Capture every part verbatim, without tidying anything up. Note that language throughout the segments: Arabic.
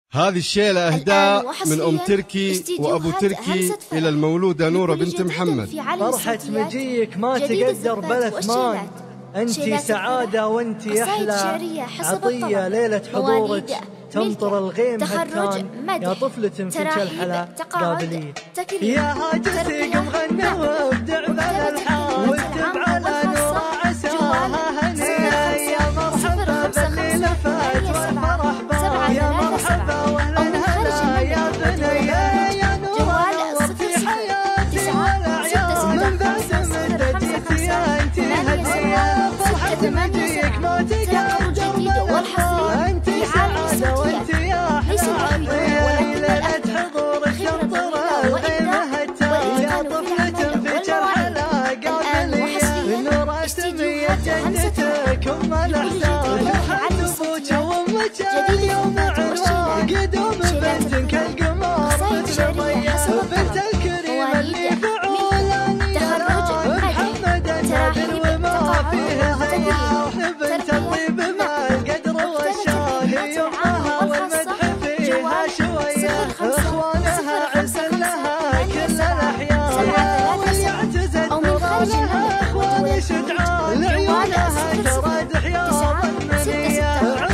هذه الشيلة أهداء من أم تركي وأبو تركي إلى المولودة نورة بنت محمد. فرحة مجيك ما تقدر بالأثمان، أنتي سعادة وأنتي أحلى عطية، ليلة حضورك تمطر الغيم هتان، يا طفلة في الحلا قابلين. يا هاجسي قم غنى وابدع بالألحان واكتب على نورة عساها هنية، يا مرحبا باللي لفت والفرح باه، يا مرحبا واهلا هلا يا بنية، يا نورة نورتي حياتي والأعياد، من بعد مدة جيتي انتي هدية، فرحة مجيك ما تقدر بالألحان، انتي سعادة وانتي أحلى عطية، ليلة حضورك تمطر الغيم هتان، يا طفلة فيك الحلا قابلية، نورة سمية جنتك أم الأحسان، فرحة أبوك وأمك اليوم عنوان، قدوم بنتك القمر مثل ضياء، بنت الكريم اللي فعولا يران، محمد النادر وما فيه هيا، بنت الطيب مع القدر والشان، يمها والمدح فيها شوية، اخوانها عسل لها كل الاحيان، وليعتزل نورانها اخوان شجعان، لعيونها ترى حياض المنية،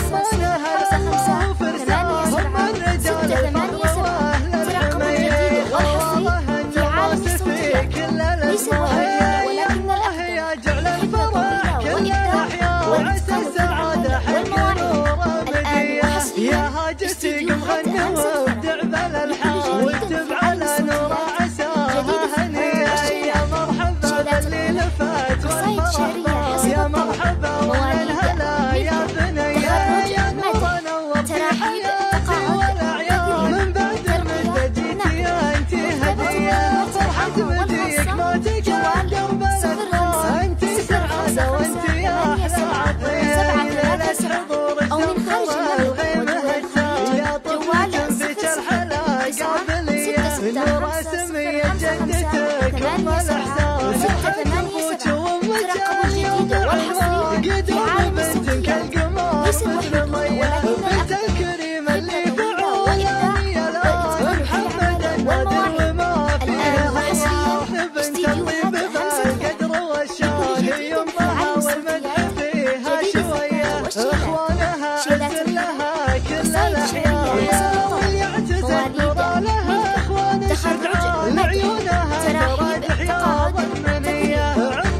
عصانها الله فرسان، هم الرجال الفر واهل الحمية، خواضها النواس في كل الازمان، يا الله يا جعل الفرح كل الاحيان، وعسى السعادة حق نورة مدية، يا هاجسي قم غنى وابدع بالألحان واكتب على نورة عساها هنية، يا مرحبا باللي لفت والفرح باه، يا مرحبا واهلا هلا يا بنية، يا نورة نورتي حياتي والأعياد، من بعد مدة جيتي انتي هدية، فرحة مجيك ما تقدر بالأثمان، انتي سعادة وانتي أحلى عطية، ليلة حضورك تمطر الغيم هتان، يا طفلة فيك الحلا قابلية، نورة سمية جدتك أم الأحسان، فرحة أبوك وأمك اليوم عنوان، قدوم بنتك القمر مثل ضياء، بنت الكريم اللي فعولا يلان، محمد النادر وما فيه هيا، بنت الطيب بالقدر والشان، يمها والمدح فيها شوية، اخوانها عسل لها كل الاحيان، وليعتزل نورا لها اخوان شجعان، لعيونها ترى حياض المنية،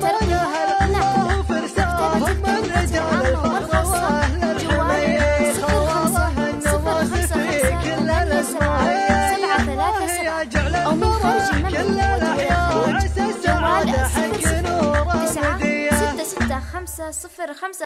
عمرها الله فرسان، هم الرجال الفر واهل الحمية، خواضها النواس في كل الازمان، يا الله يا جعل الفرح كل الاحيان، وعسى السعادة حق نورة مدية. ستة ستة خمسة صفر خمسة